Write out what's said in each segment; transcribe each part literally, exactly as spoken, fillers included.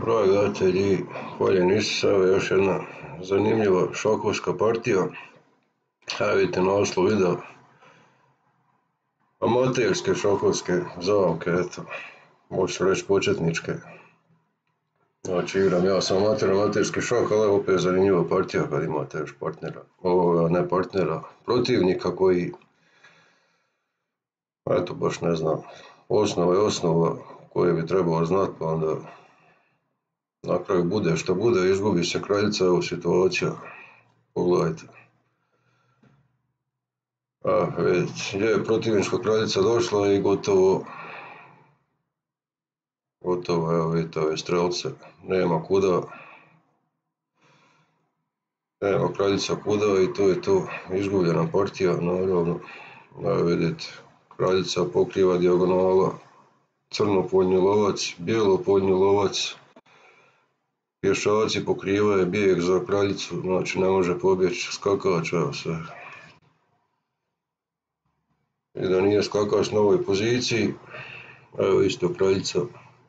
Dragi gledatelji, hvaljen Isus, evo još jedna zanimljiva šahovska partija. Evo vidite naslov videa. Amaterske šahovske zamke, eto, možeš reći početničke. Znači igram ja sam amater, amaterski šah, ali opet zanimljiva partija kad imate još partnera, o, ne partnera, protivnika koji, eto baš ne znam, osnova je osnova koje bi trebalo znati, pa onda na kraju bude što bude, izgubi se kraljica, evo situacija, pogledajte. A, vidite, je protivnička kraljica došla i gotovo, gotovo, evo vidite ove strelce, nema kuda, nema kraljica kuda i to je to, izgubljena partija, naravno, evo vidite, kraljica pokriva dijagonala, crnopoljni lovac, bijelopoljni lovac, pješaci pokrivaju bijeg za kraljicu, znači ne može pobjeći skakač, evo sve. I da nije skakač na ovoj poziciji, evo isto kraljica.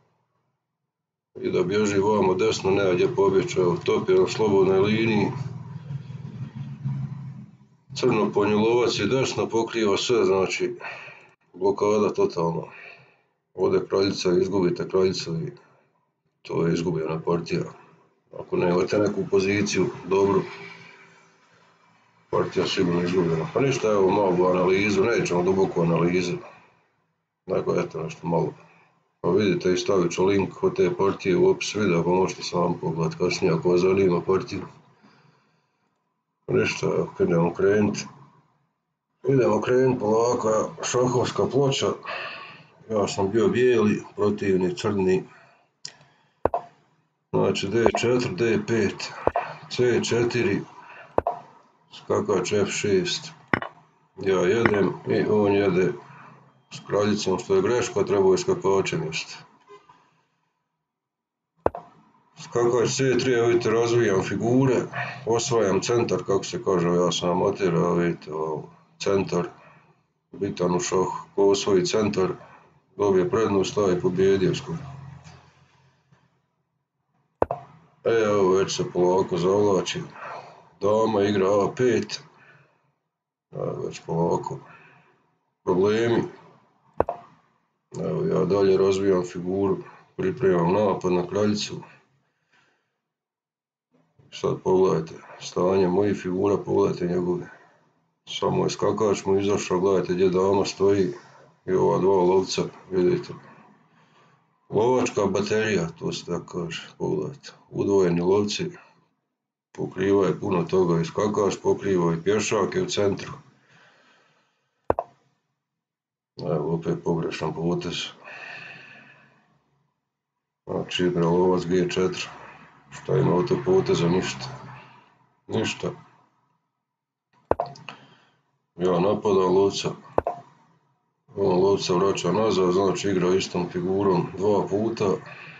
I da bježi vamo desno, nema gdje pobjeći, evo top je na slobodnoj liniji. Crnopoljni lovac i desno pokriva sve, znači blokada totalno. Ode kraljica, izgubite kraljicu i to je izgubljena partija. Ako nemate neku poziciju, dobro, partija sigurno izgubljena. Pa ništa, evo malu analizu, nećemo duboku analizu, nego eto nešto malo. Pa vidite i stavit ću link od te partije u opis videa, pa možete sam pogledati kasnije ako vas zanima partiju. Pa ništa, evo, idemo krenuti. Idemo krenuti polako, šahovska ploča. Ja sam bio bijeli, protivnik crni. Znači D četiri, D pet, C četiri, skakač F šest. Ja jedem i on jede s kraljicom, što je greška, trebao je skakačem jesti. Skakač C tri, evo vidite, razvijam figure, osvajam centar, kako se kaže, ja sam amater, evo vidite, ovo, centar, bitan u šahu, ko osvoji centar, dobije prednost, stavi pobjedio skoro. E, evo već se polako zavlači, dama igra A pet, evo već polako, problemi, evo ja dalje razvijam figuru, pripremam napad na kraljicu. Sad pogledajte stanje mojih figura, pogledajte njegove, samo je skakač mu izašao, gledajte gdje dama stoji i ova dva lovca, vidite. Lovačka baterija, to se tako kaže, pogledajte, udvojeni lovci, pokrivaju puno toga i skakač pokriva i pješak je u centru. Evo opet pogrešan potez. Znači igra lovac G četiri, šta ima od tog poteza, ništa, ništa. Ja napadam lovca, on lovca vraća nazad, znači igra istom figurom dva puta,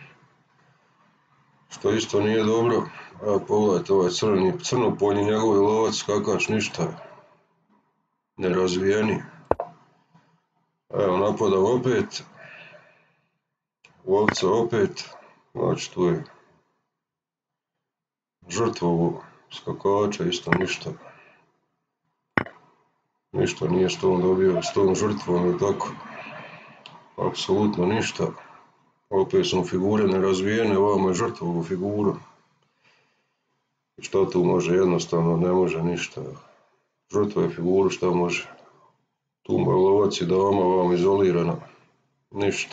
što isto nije dobro. Evo pogledajte ovaj crni, crnopoljni njegovi lovac, skakač ništa, nerazvijeni. Evo napadam opet, lovca opet, znači tu je žrtvovo skakača, isto ništa. Ništa nije s tom dobio, s tom žrtvom ili tako, apsolutno ništa. Opet su figure nerazvijene, ovamo je žrtvovu figuru. Šta tu može, jednostavno ne može ništa. Žrtva je figuru, šta može. Tu mu je lovac i dama, ovamo izolirana, ništa.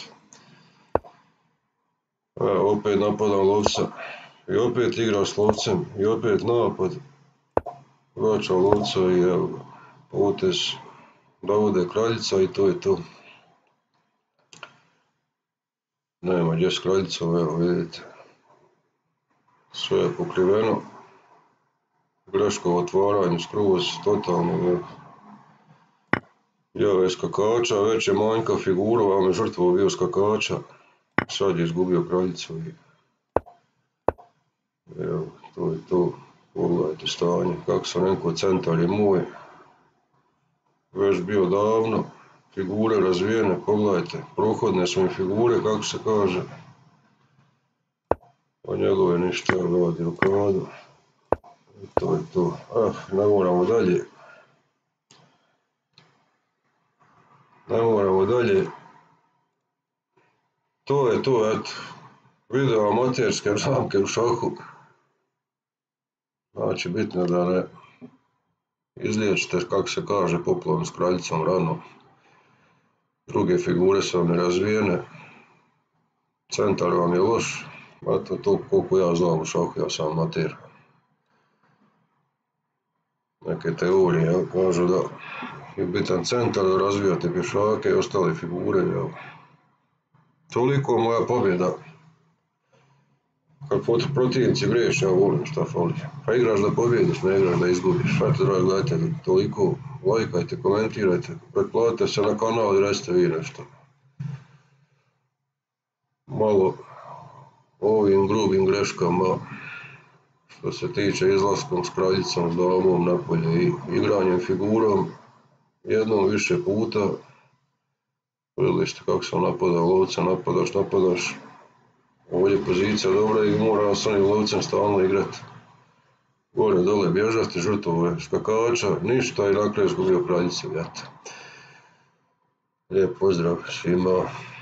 Evo opet napadam lovca i opet igra s lovcem i opet napad. Vraća lovca i evo ga. Potez da ode kraljica i to je to. Nema gdje s kraljicom, evo vidite. Sve je pokriveno. Greška u otvaranju skroz, totalno. Evo je skakača, već je manjka figura, vam je žrtvo bio skakača. Sad je izgubio kraljicu i evo, to je to. Pogledajte stanje, kako sam rekao, centar je moj. Već bio davno, figure razvijene, pogledajte, prohodne su mi figure, kako se kaže. O njegove ništa radi rukavadu. I to je to. Ah, ne moramo dalje. Ne moramo dalje. To je to, eto. Video amaterske ramke u šahu. Znači, bitno da ne izliječite, kako se kaže, poplavom s kraljicom rano. Druge figure su vam nerazvijene. Centar vam je loš. Eto, to koliko ja znam u šahu, ja sam amater. Neke teorije kažu da je bitan centar, da razvijate pješake i ostale figure. Jel. Toliko moja pobjeda. Kad protivnici griješe, ja volim šta fali. Pa igraš da pobjediš, ne igraš da izgubiš. Eto, dragi gledatelji, toliko. Lajkajte, komentirajte, pretplatite se na kanal i recite vi nešto. Malo o ovim grubim greškama što se tiče izlaskom s kraljicom, s damom napolje i igranjem figurom jednom više puta. Vidjeli ste kako sam napadao lovca, napadaš, napadaš. Ovdje pozicija dobra i mora s onim lovcem stalno igrati. Gore dole bježati, žrtvove skakača, ništa i na kraju izgubio kraljicu. Lijep pozdrav svima.